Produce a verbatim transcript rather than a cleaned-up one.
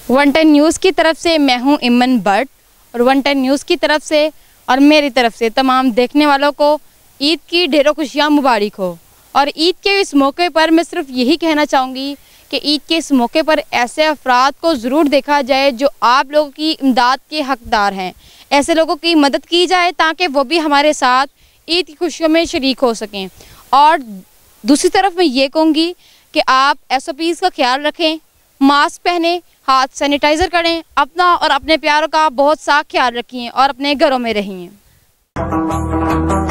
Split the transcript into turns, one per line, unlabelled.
One ten news की तरफ से मैं हूं इमन भट्ट और वन टेन न्यूज़ की तरफ से और मेरी तरफ से तमाम देखने वालों को ईद की ढेरों खुशियां मुबारक हो। और ईद के इस मौके पर मैं सिर्फ यही कहना चाहूँगी कि ईद के इस मौके पर ऐसे अफराद को ज़रूर देखा जाए जो आप लोगों की इमदाद के हकदार हैं। ऐसे लोगों की मदद की जाए ताकि वो भी हमारे साथ ईद की खुशियों में शरीक हो सकें। और दूसरी तरफ मैं ये कहूँगी कि आप एस ओ पीज़ का ख्याल रखें, मास्क पहने, हाथ सैनिटाइज़र करें, अपना और अपने प्यारों का बहुत सा ख्याल रखिए और अपने घरों में रहिए।